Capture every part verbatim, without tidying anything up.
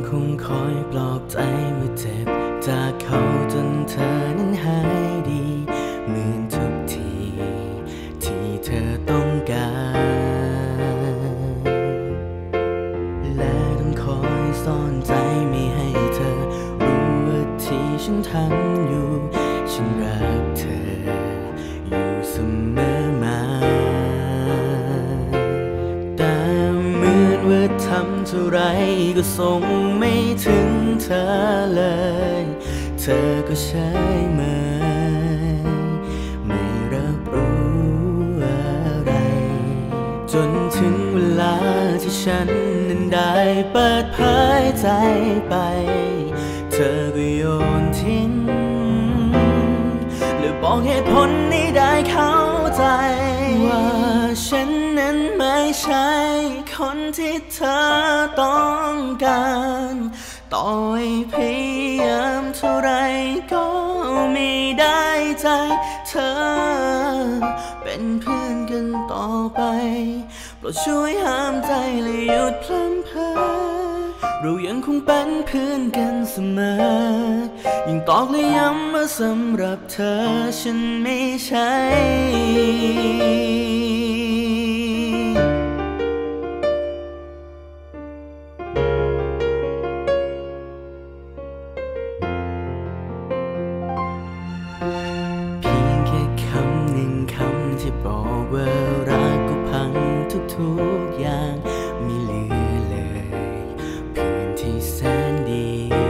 คงคอยปลอบใจเมื่อเจ็บจากเขาจนเธอนั้นหายดีเหมือนทุกทีที่เธอต้องการและต้องคอยซ่อนใจไม่ให้เธอรู้ว่าที่ฉันทำอยู่ฉันรักเธออยู่เสมอมาแต่เหมือนว่าทำเท่าไรก็ส่งไม่ถึงเธอเลยเธอก็ใช่ไหมไม่รับรู้อะไรจนถึงเวลาที่ฉันนั้นได้เปิดเผยใจไปเธอก็โยนทิ้งหรือบอกเหตุผลให้ได้เข้าใจว่าฉันนั้นไม่ใช่คนที่เธอต้องการต่อให้พยายามเท่าไรก็ไม่ได้ใจเธอเป็นเพื่อนกันต่อไปโปรดช่วยห้ามใจและหยุดพลั้งเพ้อเรายังคงเป็นเพื่อนกันเสมอยิ่งตอกและย้ำว่าสำหรับเธอฉันไม่ใช่ที่บอกว่ารักก็พังทุกๆอย่างไม่เหลือเลยเพื่อนที่แสนดี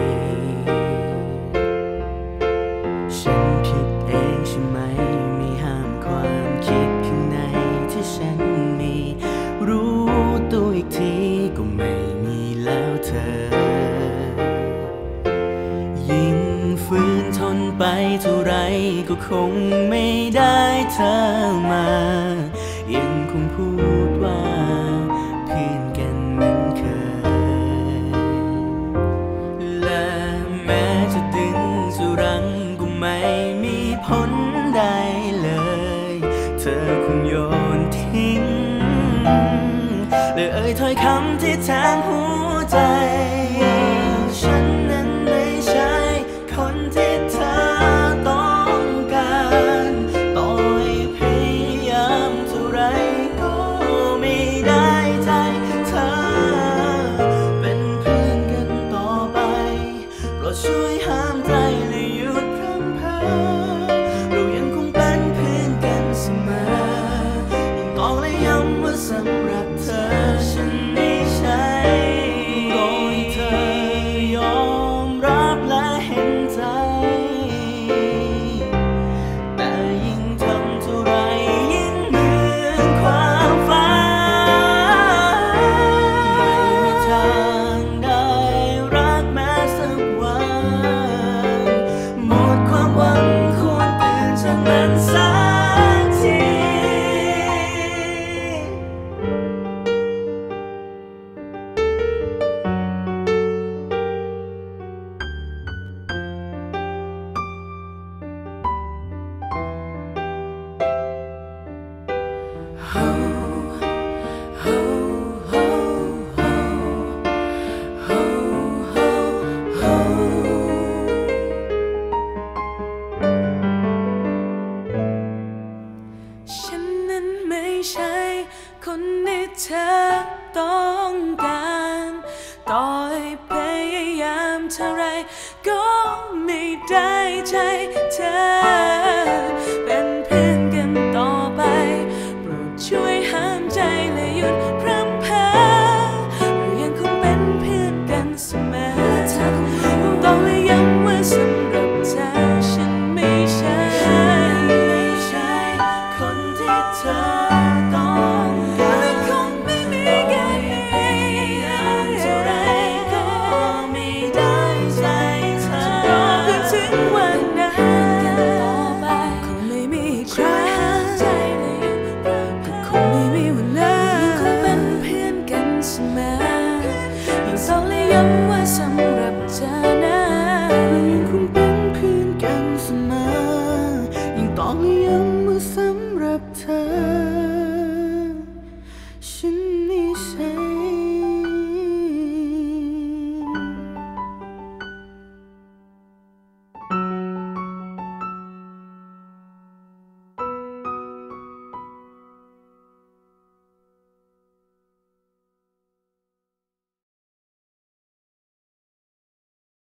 ฉันผิดเองใช่ไหมไม่ห้ามความคิดข้างในที่ฉันมีรู้ตัวอีกทีก็ไม่มีแล้วเธอยิ่งฝืนทนไปเท่าไรก็คงไม่ได้เธอมายังคงพูดว่าเพื่อนกันเหมือนเคยและแม้จะดึงจะรั้งก็ไม่มีผลใดเลยเธอคงโยนทิ้งเลยเอ่ยถ้อยคำที่แทงหัวใจฉันนั้นไม่ใช่คนที่เธอต้องการต่อให้พยายามเท่าไรก็ไม่ได้ใจเธอเป็นเพื่อนกันต่อไปโปรดช่วยห้ามใจและหยุดพร่ำเพ้อเรายังคงเป็นเพื่อนกันเสมอยิ่งตอกและย้ำว่าสำหรับเธอฉันไม่ใช่รอให้เธอยอมรับและเห็นใจแต่ยิ่งทำเท่าไรยิ่งเหมือนความฝันไม่มีทางได้รักแม้สักวันหมดความหวังควรตื่นจากมันสักทีฉันนั้นไม่ใช่คนที่เธอต้องการต่อให้พยายามเท่าไรก็ไม่ได้ใจเธอเป็นเพื่อนกันต่อไปโปรดช่วยห้ามใจและหยุดพร่ำเพ้อเรายังคงเป็นเพื่อนกันเสมอต้องและย้ำว่าสำหรับเธอฉันไม่ใช่ไม่ใช่คนที่เธอต้องการคงไม่มีกันพยายามเท่าไรก็ไม่ได้ใจเธอรอเพื่อถึงวันนั้นต่อไปคงไม่มีใครใจเลยก็คงไม่มีวันเลยยังคงเป็นเพื่อนกันเสมอยิ่งต้องและย้ำว่าสำหรับเธอนะยังคงเป็นเพื่อนกันเสมอยิ่งต้องและย้ำว่าสำหรับเธอ